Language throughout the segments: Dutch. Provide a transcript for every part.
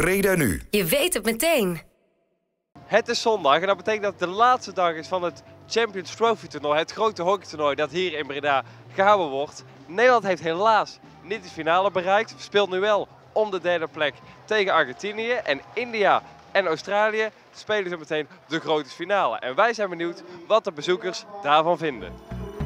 Breda nu. Je weet het meteen. Het is zondag en dat betekent dat het de laatste dag is van het Champions Trophy toernooi. Het grote hockeytoernooi dat hier in Breda gehouden wordt. Nederland heeft helaas niet de finale bereikt. Speelt nu wel om de derde plek tegen Argentinië. En India en Australië spelen zo meteen de grote finale. En wij zijn benieuwd wat de bezoekers daarvan vinden.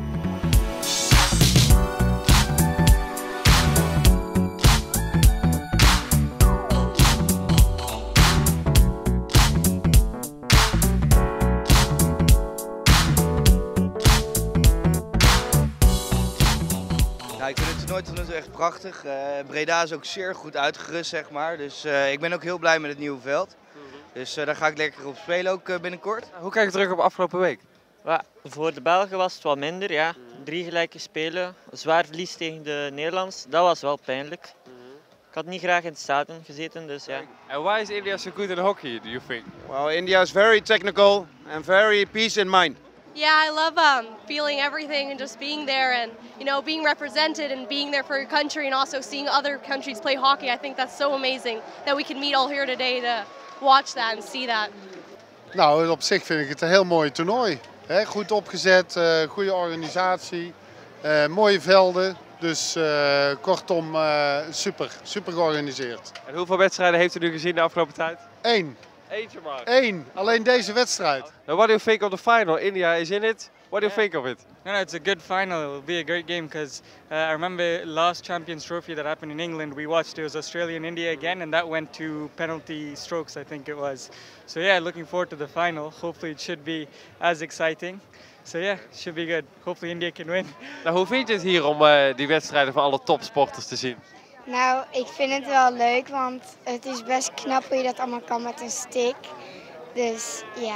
Ja, ik vind het toernooi tot nu toe echt prachtig. Breda is ook zeer goed uitgerust, zeg maar. Dus ik ben ook heel blij met het nieuwe veld. Dus daar ga ik lekker op spelen ook binnenkort. Hoe kijk je terug op afgelopen week? Ja, voor de Belgen was het wat minder, ja. 3 gelijke spelen, zwaar verlies tegen de Nederlands, dat was wel pijnlijk. Ik had niet graag in het stadion gezeten, dus ja. And why is India so good in hockey, do you think? Well, India is very technical and very peace in mind. Yeah, I love feeling everything and just being there and being represented and being there for your country and also seeing other countries play hockey. I think that's so amazing that we can meet all here today to watch that and see that. Nou, op zich vind ik het een heel mooi toernooi. Goed opgezet, goede organisatie, mooie velden. Dus kortom, super georganiseerd. En hoeveel wedstrijden heeft u nu gezien de afgelopen tijd? 1. Eentje maar. 1. Alleen deze wedstrijd. Now, what do you think of the final? India is in it. What do you think of it? No, it's a good final. It will be a great game because I remember last Champions Trophy that happened in England. We watched it was Australia and India again, and that went to penalty strokes, I think it was. So yeah, looking forward to the final. Hopefully it should be as exciting. So yeah, it should be good. Hopefully India can win. Nou, hoe vind je het hier om die wedstrijden van alle topsporters te zien? Nou, ik vind het wel leuk, want het is best knap hoe je dat allemaal kan met een stick. Dus ja.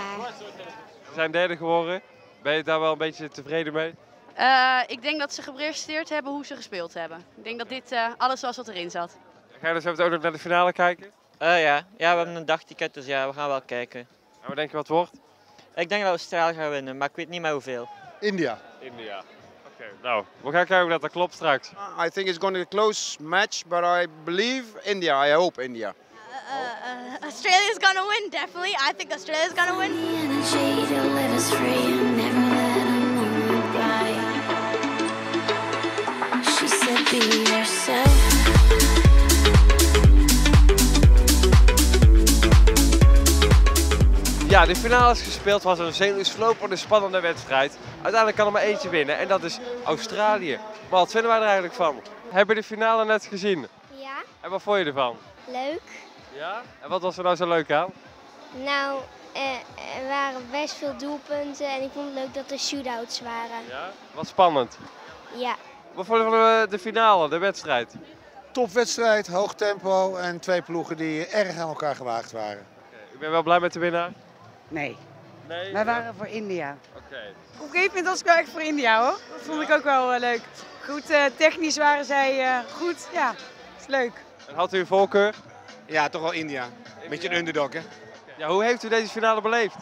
We zijn derde geworden. Ben je daar wel een beetje tevreden mee? Ik denk dat ze gepresteerd hebben hoe ze gespeeld hebben. Ik denk dat dit alles was wat erin zat. Ga je dus ook nog naar de finale kijken? Ja, we hebben een dagticket, dus ja, we gaan wel kijken. En wat denk je wat het wordt? Ik denk dat Australië gaat winnen, maar ik weet niet meer hoeveel. India. India. Oké, nou, we gaan kijken of dat klopt straks. I think it's going to be a close match, but I believe India. I hope India. Australia's gonna win, definitely. I think Australia's gonna win. Ja, de finale is gespeeld, was een zenuwslopende, spannende wedstrijd. Uiteindelijk kan er maar eentje winnen en dat is Australië. Maar wat vinden wij er eigenlijk van? Hebben je de finale net gezien? Ja, En wat vond je ervan? leuk. Ja? En wat was er nou zo leuk aan? Nou, er waren best veel doelpunten en ik vond het leuk dat er shootouts waren. Ja? Wat spannend. Ja. Wat vond je van de finale, de wedstrijd? Topwedstrijd, hoog tempo en 2 ploegen die erg aan elkaar gewaagd waren. Ik ben wel blij met de winnaar. Nee, Nee? wij waren voor India. Oké. Op een gegeven moment was ik wel echt voor India hoor. Dat vond ik ook wel leuk. Goed, technisch waren zij goed. Ja, is leuk. En had u een voorkeur? Ja, toch wel India. Beetje een underdog, hè? Ja, hoe heeft u deze finale beleefd?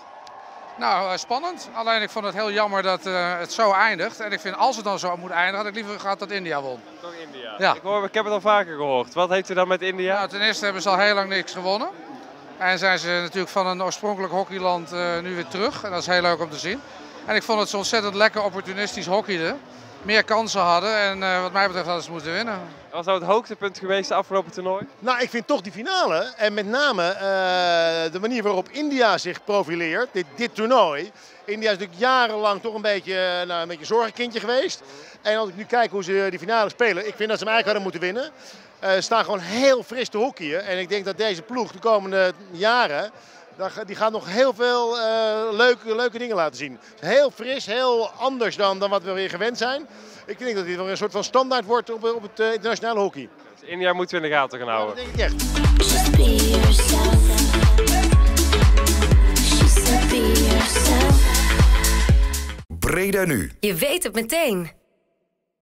Nou, spannend. Alleen ik vond het heel jammer dat het zo eindigt. En ik vind als het dan zo moet eindigen, had ik liever gehad dat India won. Toch India? Ja. Ik heb het al vaker gehoord. Wat heeft u dan met India? Nou, ten eerste hebben ze al heel lang niks gewonnen. En zijn ze natuurlijk van een oorspronkelijk hockeyland nu weer terug. En dat is heel leuk om te zien. En ik vond het zo ontzettend lekker opportunistisch hockeyden. Meer kansen hadden en wat mij betreft hadden ze moeten winnen. Was dat het hoogtepunt geweest de afgelopen toernooi? Nou, ik vind toch die finale en met name de manier waarop India zich profileert, dit toernooi. India is natuurlijk jarenlang toch een beetje een zorgenkindje geweest. En als ik nu kijk hoe ze die finale spelen, ik vind dat ze hem eigenlijk hadden moeten winnen. Ze staan gewoon heel fris te hockeyen en ik denk dat deze ploeg de komende jaren, die gaat nog heel veel leuke dingen laten zien. Heel fris, heel anders dan wat we weer gewend zijn. Ik denk dat dit wel een soort van standaard wordt op het internationale hockey. Dus India moeten we in de gaten gaan houden. Dat denk ik echt. Breda nu. Je weet het meteen.